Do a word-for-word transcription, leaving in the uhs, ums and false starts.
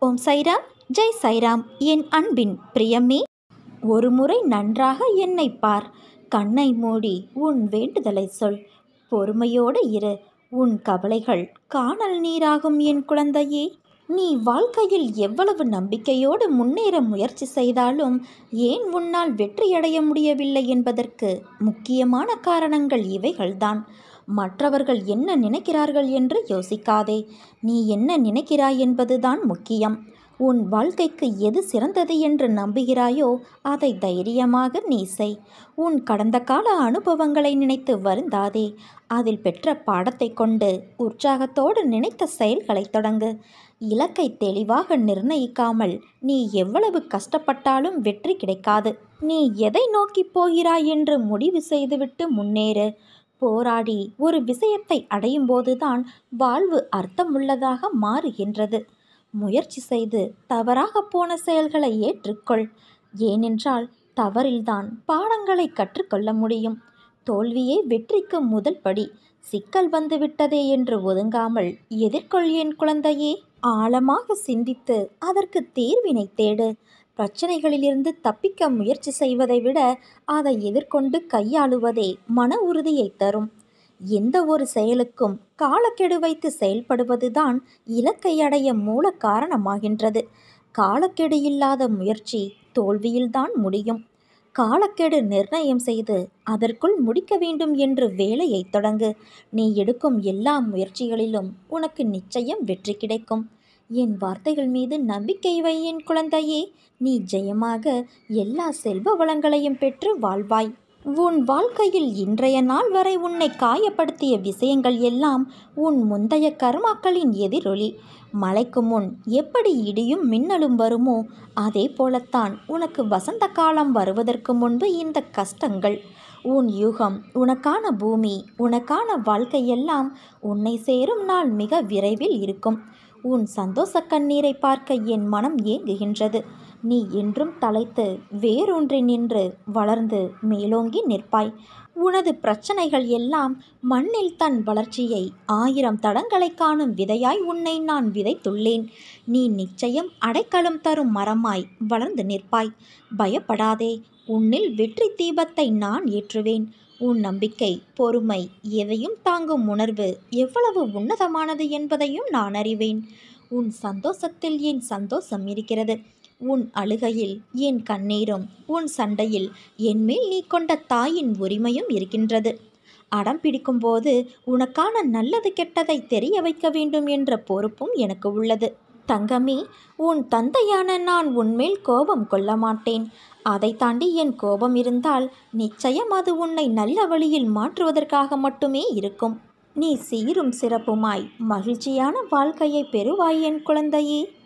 ஓம் சைராம், ஜெய் சைராம். என் அன்பின் பிரியமே, ஒரு முறை நன்றாக என்னை பார். கண்ணை மூடி உன் வேண்டுதலை சொல். பொறுமையோடு இரு. உன் கவலைகள் காணல் நீராகும். என் குழந்தையே, நீ வாழ்க்கையில் எவ்வளவு நம்பிக்கையோடு முன்னேற முயற்சி செய்தாலும் ஏன் உன்னால் வெற்றியடைய முடியவில்லை என்பதற்கு முக்கியமான காரணங்கள் இவைகள்தான். மற்றவர்கள் என்ன நினைக்கிறார்கள் என்று யோசிக்காதே. நீ என்ன நினைக்கிறாய் என்பதுதான் முக்கியம். உன் வாழ்க்கைக்கு எது சிறந்தது என்று நம்புகிறாயோ அதை தைரியமாக நீ செய். உன் கடந்த கால அனுபவங்களை நினைத்து வருந்தாதே. அதில் பெற்ற பாடத்தை கொண்டு உற்சாகத்தோடு நினைத்த செயல்களை தொடங்கு. இலக்கை தெளிவாக நிர்ணயிக்காமல் நீ எவ்வளவு கஷ்டப்பட்டாலும் வெற்றி கிடைக்காது. நீ எதை நோக்கி போகிறாய் என்று முடிவு செய்துவிட்டு முன்னேறு. போராடி ஒரு விஷயத்தை அடையும் போதுதான் வாழ்வு அர்த்தமுள்ளதாக மாறுகின்றது. முயற்சி செய்து தவறாக போன செயல்களை ஏற்றுக்கொள். ஏனென்றால் தவறில்தான் பாடங்களை கற்றுக்கொள்ள முடியும். தோல்வியே வெற்றிக்கு முதல் படி. சிக்கல் வந்துவிட்டதே என்று ஒதுங்காமல் எதிர்கொள் என் குழந்தையே. ஆழமாக சிந்தித்து அதற்கு தீர்வினை தேடு. பிரச்சனைகளிலிருந்து தப்பிக்க முயற்சி செய்வதை விட அதை எதிர்கொண்டு கையாளுவதே மன உறுதியை தரும். எந்த ஒரு செயலுக்கும் காலக்கெடு வைத்து செயல்படுவதுதான் இலக்கை அடைய மூல காரணமாகின்றது. காலக்கெடு இல்லாத முயற்சி தோல்வியில்தான் முடியும். காலக்கெடு நிர்ணயம் செய்து அதற்குள் முடிக்க வேண்டும் என்று வேலையை தொடங்கு. நீ எடுக்கும் எல்லா முயற்சிகளிலும் உனக்கு நிச்சயம் வெற்றி கிடைக்கும். என் வார்த்தைகள் மீது நம்பிக்கை வை என் குழந்தையே. நீ ஜெயமாக எல்லா செல்வ வளங்களையும் பெற்று வாழ்வாய். உன் வாழ்க்கையில் இன்றைய நாள் வரை உன்னை காயப்படுத்திய விஷயங்கள் எல்லாம் உன் முந்தைய கர்மாக்களின் எதிரொலி. மழைக்கு முன் எப்படி இடியும் மின்னலும் வருமோ அதே போலத்தான் உனக்கு வசந்த காலம் வருவதற்கு முன்பு இந்த கஷ்டங்கள். உன் யூகம், உனக்கான பூமி, உனக்கான வாழ்க்கையெல்லாம் உன்னை சேரும் நாள் மிக விரைவில் இருக்கும். உன் சந்தோஷ கண்ணீரை பார்க்க என் மனம் ஏங்குகின்றது. நீ என்றும் தலைத்து வேரூன்றி நின்று வளர்ந்து மேலோங்கி நிற்பாய். உனது பிரச்சனைகள் எல்லாம் மண்ணில் தன் வளர்ச்சியை ஆயிரம் தடங்களை காணும் விதையாய் உன்னை நான் விதைத்துள்ளேன். நீ நிச்சயம் அடைக்கலம் தரும் மரமாய் வளர்ந்து நிற்பாய். பயப்படாதே. உன்னில் வெற்றி தீபத்தை நான் ஏற்றுவேன். உன் நம்பிக்கை, பொறுமை, எதையும் தாங்கும் உணர்வு எவ்வளவு உன்னதமானது என்பதையும் நான் அறிவேன். உன் சந்தோஷத்தில் என் சந்தோஷம் இருக்கிறது. உன் அழுகையில் என் கண்ணீரும், உன் சண்டையில் என்மேல் நீ கொண்ட தாயின் உரிமையும் இருக்கின்றது. அடம் பிடிக்கும்போது உனக்கான நல்லது கெட்டதை தெரிய வைக்க வேண்டும் என்ற பொறுப்பும் எனக்கு உள்ளது. தங்கமே, உன் தந்தையான நான் உன்மேல் கோபம் கொள்ள மாட்டேன். அதை தாண்டி என் கோபம் இருந்தால் நிச்சயம் அது உன்னை நல்ல வழியில் மாற்றுவதற்காக மட்டுமே இருக்கும். நீ சீரும் சிறப்புமாய் மகிழ்ச்சியான வாழ்க்கையை பெறுவாய் என் குழந்தையே.